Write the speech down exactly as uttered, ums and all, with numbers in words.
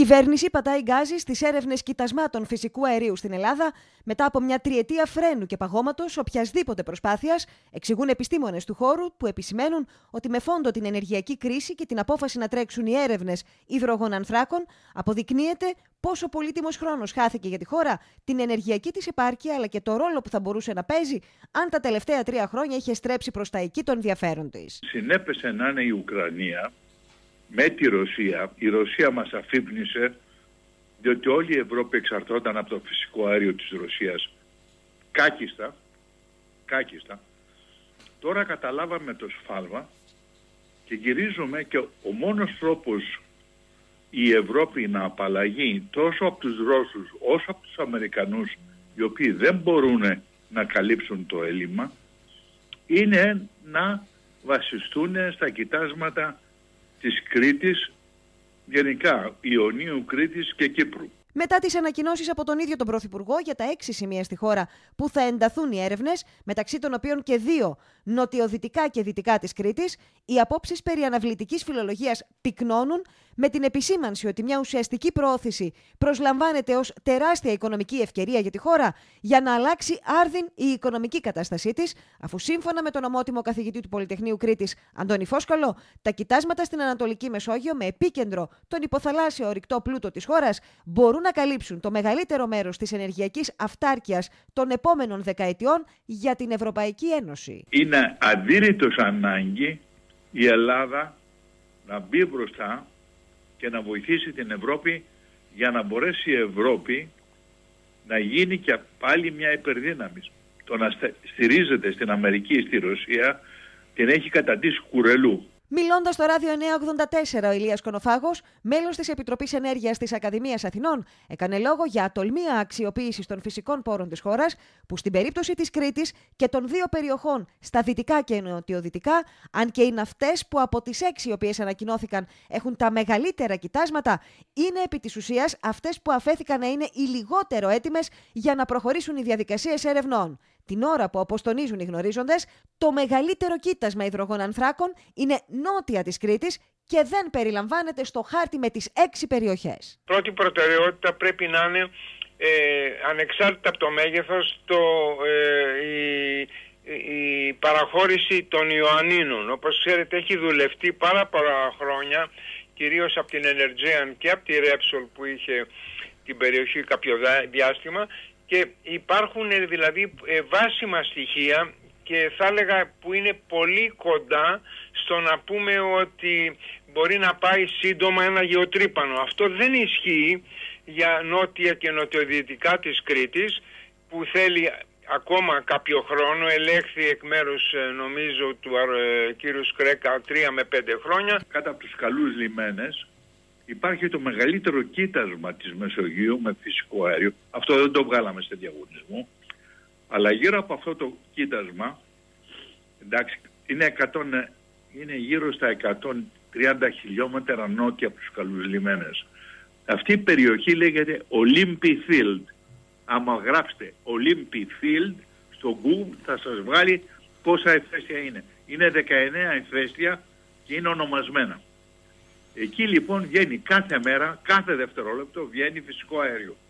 κυβέρνηση πατάει γκάζι στις έρευνες κοιτασμάτων φυσικού αερίου στην Ελλάδα μετά από μια τριετία φρένου και παγώματος οποιασδήποτε προσπάθειας, εξηγούν επιστήμονες του χώρου που επισημαίνουν ότι με φόντο την ενεργειακή κρίση και την απόφαση να τρέξουν οι έρευνες υδρογονανθράκων, αποδεικνύεται πόσο πολύτιμος χρόνος χάθηκε για τη χώρα, την ενεργειακή της επάρκεια αλλά και το ρόλο που θα μπορούσε να παίζει αν τα τελευταία τρία χρόνια είχε στρέψει προς τα εκεί των ενδιαφέρον της. Συνέπεσε να είναι η Ουκρανία με τη Ρωσία. Η Ρωσία μας αφύπνισε, διότι όλη η Ευρώπη εξαρτώταν από το φυσικό αέριο της Ρωσίας. Κάκιστα, κάκιστα. Τώρα καταλάβαμε το σφάλμα και γυρίζουμε και ο μόνος τρόπος η Ευρώπη να απαλλαγεί τόσο από τους Ρώσους όσο από τους Αμερικανούς, οι οποίοι δεν μπορούν να καλύψουν το έλλειμμα, είναι να βασιστούν στα κοιτάσματα της Κρήτης, γενικά Ιωνίου, Κρήτης και Κύπρου. Μετά τις ανακοινώσεις από τον ίδιο τον Πρωθυπουργό για τα έξι σημεία στη χώρα που θα ενταθούν οι έρευνες, μεταξύ των οποίων και δύο νοτιοδυτικά και δυτικά της Κρήτης, οι απόψεις περί αναβλητικής φιλολογίας πυκνώνουν, με την επισήμανση ότι μια ουσιαστική προώθηση προσλαμβάνεται ως τεράστια οικονομική ευκαιρία για τη χώρα για να αλλάξει άρδιν η οικονομική κατάστασή της, αφού σύμφωνα με τον ομότιμο καθηγητή του Πολυτεχνείου Κρήτης, Αντώνη Φόσκολο, τα κοιτάσματα στην Ανατολική Μεσόγειο με επίκεντρο τον υποθαλάσσιο ορυκτό πλούτο της χώρας μπορούν να καλύψουν το μεγαλύτερο μέρος της ενεργειακής αυτάρκειας των επόμενων δεκαετιών για την Ευρωπαϊκή Ένωση. Είναι αδύρυτος ανάγκη η Ελλάδα να μπει μπροστά και να βοηθήσει την Ευρώπη για να μπορέσει η Ευρώπη να γίνει και πάλι μια υπερδύναμη. Το να στηρίζεται στην Αμερική, στη Ρωσία, την έχει καταντήσει κουρελού. Μιλώντας στο Ράδιο εννιακόσια ογδόντα τέσσερα, ο Ηλίας Κονοφάγος, μέλος της Επιτροπής Ενέργειας της Ακαδημίας Αθηνών, έκανε λόγο για ατολμία αξιοποίησης των φυσικών πόρων της χώρας, που στην περίπτωση της Κρήτης και των δύο περιοχών στα δυτικά και νοτιοδυτικά, αν και είναι αυτές που από τις έξι οι οποίες ανακοινώθηκαν έχουν τα μεγαλύτερα κοιτάσματα, είναι επί της ουσίας αυτές που αφέθηκαν να είναι οι λιγότερο έτοιμες για να προχωρήσουν οι διαδικασίες ερευνών. Την ώρα που, όπως τονίζουν οι γνωρίζοντες, το μεγαλύτερο κοίτασμα υδρογονανθράκων είναι νότια της Κρήτης και δεν περιλαμβάνεται στο χάρτη με τις έξι περιοχές. Πρώτη προτεραιότητα πρέπει να είναι, ε, ανεξάρτητα από το μέγεθος, το, ε, η, η παραχώρηση των Ιωαννίνων. Όπως ξέρετε, έχει δουλευτεί πάρα πολλά χρόνια, κυρίως από την Energean και από τη Repsol που είχε την περιοχή κάποιο διάστημα, και υπάρχουν δηλαδή βάσιμα στοιχεία και θα έλεγα που είναι πολύ κοντά στο να πούμε ότι μπορεί να πάει σύντομα ένα γεωτρύπανο. Αυτό δεν ισχύει για νότια και νοτιοδυτικά της Κρήτης, που θέλει ακόμα κάποιο χρόνο. Ελέγχθη εκ μέρους, νομίζω, του ε, κύριου Σκρέκα τρία με πέντε χρόνια. Κάτω από τους καλούς λιμένες υπάρχει το μεγαλύτερο κοίτασμα της Μεσογείου με φυσικό αέριο. Αυτό δεν το βγάλαμε σε διαγωνισμό. Αλλά γύρω από αυτό το κοίτασμα, εντάξει, είναι, εκατό, είναι γύρω στα εκατόν τριάντα χιλιόμετρα νότια από τους καλούς λιμένες. Αυτή η περιοχή λέγεται Olympi Field. Άμα γράψετε Olympi Field στο Google θα σας βγάλει πόσα ηφαίστεια είναι. Είναι δεκαεννέα ηφαίστεια και είναι ονομασμένα. Εκεί λοιπόν βγαίνει κάθε μέρα, κάθε δευτερόλεπτο βγαίνει φυσικό αέριο.